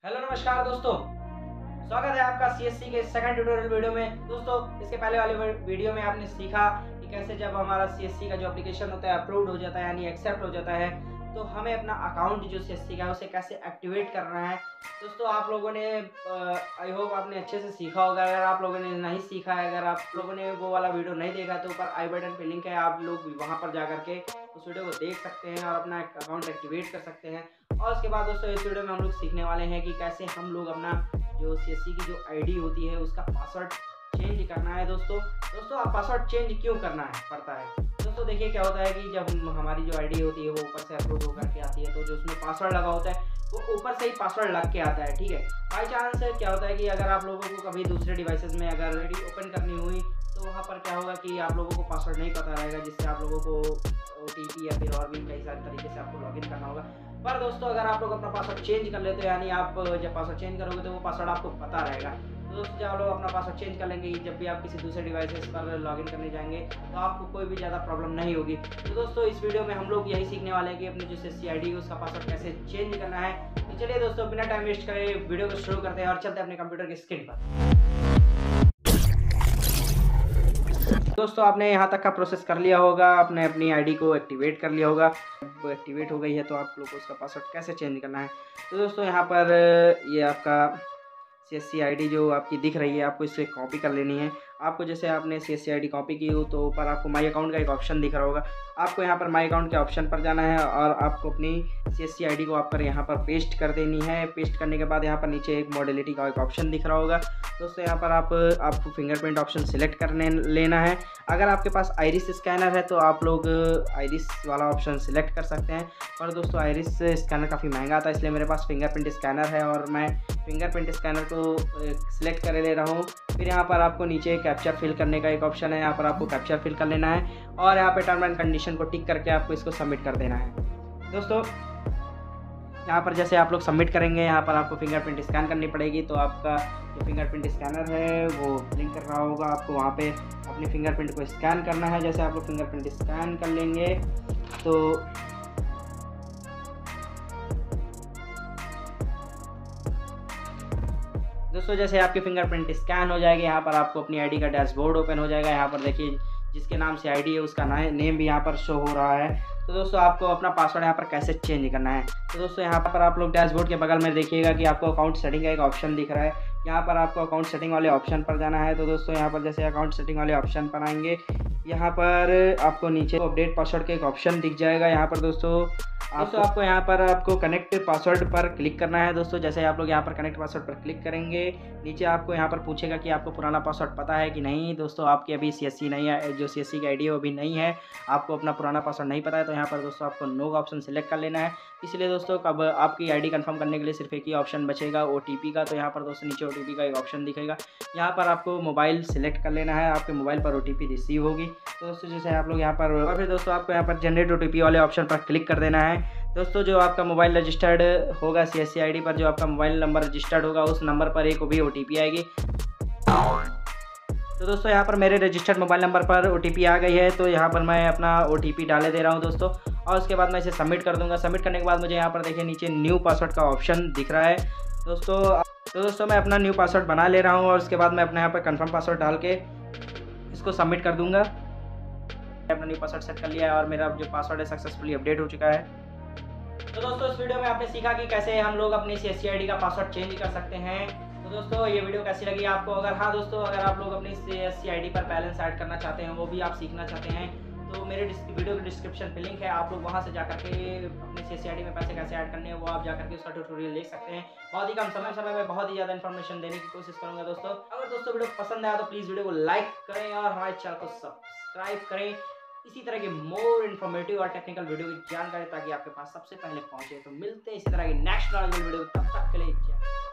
Hello नमस्कार दोस्तों, स्वागत है आपका सीएससी के सेकंड ट्यूटोरियल वीडियो में। दोस्तों इसके पहले वाले वीडियो में आपने सीखा कि कैसे जब हमारा सीएससी का जो एप्लीकेशन होता है अप्रूव्ड हो जाता है यानी एक्सेप्ट हो जाता है, तो हमें अपना अकाउंट जो सीएससी का है उसे कैसे एक्टिवेट करना है। दोस्तों आप लोगों ने आई होप आपने अच्छे से सीखा होगा। अगर आप लोगों ने नहीं सीखा है, अगर आप लोगों ने वो वाला वीडियो नहीं देखा तो ऊपर आई बटन पे लिंक है, आप लोग वहाँ पर जा करके उस वीडियो को देख सकते हैं और अपना अकाउंट एक्टिवेट कर सकते हैं। और उसके बाद दोस्तों इस वीडियो में हम लोग सीखने वाले हैं कि कैसे हम लोग अपना जो सीएससी की जो आईडी होती है उसका पासवर्ड चेंज करना है। दोस्तों आप पासवर्ड चेंज क्यों करना है पड़ता है। दोस्तों देखिए क्या होता है कि जब हमारी जो आईडी होती है वो ऊपर से अप्रूव होकर के आती है, तो जो उसमें पासवर्ड लगा होता है वो ऊपर से ही पासवर्ड लग के आता है, ठीक है। बाई चांस क्या होता है कि अगर आप लोगों को कभी दूसरे डिवाइसेस में अगर आईडी ओपन करनी हुई तो वहाँ पर क्या होगा कि आप लोगों को पासवर्ड नहीं पता रहेगा, जिससे आप लोगों को ओटीपी या फिर और भी कई सारे तरीके से आपको लॉगिन करना होगा। पर दोस्तों अगर आप लोग अपना पासवर्ड चेंज कर लेते हो, यानी आप जब पासवर्ड चेंज करोगे तो वो पासवर्ड आपको पता रहेगा। तो दोस्तों जब आप लोग अपना पासवर्ड चेंज कर लेंगे, जब भी आप किसी दूसरे डिवाइसेस पर लॉगिन करने जाएंगे तो आपको कोई भी ज़्यादा प्रॉब्लम नहीं होगी। तो दोस्तों इस वीडियो में हम लोग यही सीखने वाले हैं कि अपनी जो सीएससी आईडी है उसका पासवर्ड कैसे चेंज करना है। तो चलिए दोस्तों बिना टाइम वेस्ट करे वीडियो को शुरू करते हैं और चलते हैं अपने कंप्यूटर की स्क्रीन पर। दोस्तों आपने यहाँ तक का प्रोसेस कर लिया होगा, आपने अपनी आईडी को एक्टिवेट कर लिया होगा। अब एक्टिवेट हो गई है तो आप लोग को उसका पासवर्ड कैसे चेंज करना है। तो दोस्तों यहाँ पर ये आपका सीएससी आईडी जो आपकी दिख रही है, आपको इसे कॉपी कर लेनी है। आपको जैसे आपने सीएससी आईडी कॉपी की हो तो ऊपर आपको माई अकाउंट का एक ऑप्शन दिख रहा होगा। आपको यहाँ पर माई अकाउंट के ऑप्शन पर जाना है और आपको अपनी सीएससी आईडी को आप पर यहाँ पर पेस्ट कर देनी है। पेस्ट करने के बाद यहाँ पर नीचे एक मॉडलिटी का एक ऑप्शन दिख रहा होगा। दोस्तों यहाँ पर आपको फिंगरप्रिंट ऑप्शन सिलेक्ट करने लेना है। अगर आपके पास आइरिस स्कैनर है तो आप लोग आइरिस वाला ऑप्शन सिलेक्ट कर सकते हैं। और दोस्तों आइरिस स्कैनर काफ़ी महंगा आता है, इसलिए मेरे पास फिंगरप्रिंट स्कैनर है और मैं फिंगरप्रिंट स्कैनर को सिलेक्ट कर ले रहा हूँ। फिर यहाँ पर आपको नीचे कैप्चर फिल करने का एक ऑप्शन है, यहाँ पर आपको कैप्चर फिल कर लेना है और यहाँ पे टर्म एंड कंडीशन को टिक करके आपको इसको सबमिट कर देना है। दोस्तों यहाँ पर जैसे आप लोग सबमिट करेंगे, यहाँ पर आपको फिंगरप्रिंट स्कैन करनी पड़ेगी, तो आपका जो फिंगरप्रिंट स्कैनर है वो ब्लिंक कर रहा होगा। आपको वहाँ पे अपने फिंगरप्रिंट को स्कैन करना है। जैसे आप लोग फिंगरप्रिंट स्कैन कर लेंगे तो दोस्तों जैसे आपके फिंगरप्रिंट स्कैन हो जाएगी, यहाँ पर आपको अपनी आईडी का डैशबोर्ड ओपन हो जाएगा। यहाँ पर देखिए जिसके नाम से आईडी है उसका नेम भी यहाँ पर शो हो रहा है। तो दोस्तों आपको अपना पासवर्ड यहाँ पर कैसे चेंज करना है। तो दोस्तों यहाँ पर आप लोग डैशबोर्ड के बगल में देखिएगा कि आपको अकाउंट सेटिंग का एक ऑप्शन दिख रहा है। यहाँ पर आपको अकाउंट सेटिंग वाले ऑप्शन पर जाना है। तो दोस्तों यहाँ पर जैसे अकाउंट सेटिंग वाले ऑप्शन पर आएंगे, यहाँ पर आपको नीचे अपडेट पासवर्ड का एक ऑप्शन दिख जाएगा। यहाँ पर दोस्तों आपको यहाँ पर आपको कनेक्ट पासवर्ड पर क्लिक करना है। दोस्तों जैसे आप लोग यहाँ पर कनेक्ट पासवर्ड पर क्लिक करेंगे, नीचे आपको यहाँ पर पूछेगा कि आपको पुराना पासवर्ड पता है कि नहीं। दोस्तों आपकी अभी सीएससी नहीं है, जो सीएससी की आईडी है वो भी नहीं है, आपको अपना पुराना पासवर्ड नहीं पता है, तो यहाँ पर दोस्तों आपको नो का ऑप्शन सेलेक्ट कर लेना है। इसलिए दोस्तों अब आपकी आईडी कंफर्म करने के लिए सिर्फ एक ही ऑप्शन बचेगा, ओटीपी का। तो यहाँ पर दोस्तों नीचे ओटीपी का एक ऑप्शन दिखेगा, यहाँ पर आपको मोबाइल सेलेक्ट कर लेना है। आपके मोबाइल पर ओटीपी रिसीव होगी। तो दोस्तों जैसे आप लोग यहाँ पर और फिर दोस्तों आपको यहाँ पर जनरेट ओटीपी वाले ऑप्शन पर क्लिक कर देना है। दोस्तों जो आपका मोबाइल रजिस्टर्ड होगा सीएससी आईडी पर, जो आपका मोबाइल नंबर रजिस्टर्ड होगा उस नंबर पर एक भी ओटीपी आएगी। तो दोस्तों यहाँ पर मेरे रजिस्टर्ड मोबाइल नंबर पर ओटीपी आ गई है, तो यहाँ पर मैं अपना ओटीपी डाले दे रहा हूँ दोस्तों। और उसके बाद मैं इसे सबमिट कर दूंगा। सबमिट करने के बाद मुझे यहाँ पर देखिए नीचे न्यू पासवर्ड का ऑप्शन दिख रहा है दोस्तों मैं अपना न्यू पासवर्ड बना ले रहा हूँ और उसके बाद मैं अपने यहाँ पर कन्फर्म पासवर्ड डाल के इसको सबमिट कर दूंगा। अपना न्यू पासवर्ड सेट कर लिया है और मेरा जो पासवर्ड है सक्सेसफुली अपडेट हो चुका है। तो दोस्तों इस वीडियो में आपने सीखा कि कैसे हम लोग अपनी सीएससी आईडी का पासवर्ड चेंज कर सकते हैं। तो दोस्तों ये वीडियो कैसी लगी आपको। अगर हाँ दोस्तों अगर आप लोग अपनी सीएससी आईडी पर बैलेंस ऐड करना चाहते हैं, वो भी आप सीखना चाहते हैं, तो मेरे वीडियो के डिस्क्रिप्शन पे लिंक है, आप लोग वहाँ से जाकर के अपनी सीएससी आईडी में पैसे कैसे ऐड करने हैं वो आप जाकर के उसका ट्यूटोरियल देख सकते हैं। बहुत ही कम समय में बहुत ही ज़्यादा इन्फॉर्मेशन देने की कोशिश करूँगा दोस्तों। अगर दोस्तों वीडियो पसंद आया तो प्लीज़ वीडियो को लाइक करें और हमारे चैनल को सब्सक्राइब करें इसी तरह के मोर इन्फॉर्मेटिव और टेक्निकल वीडियो की जानकारी ताकि आपके पास सबसे पहले पहुंचे। तो मिलते हैं इसी तरह की नेक्स्ट वीडियो, तब तक के लिए।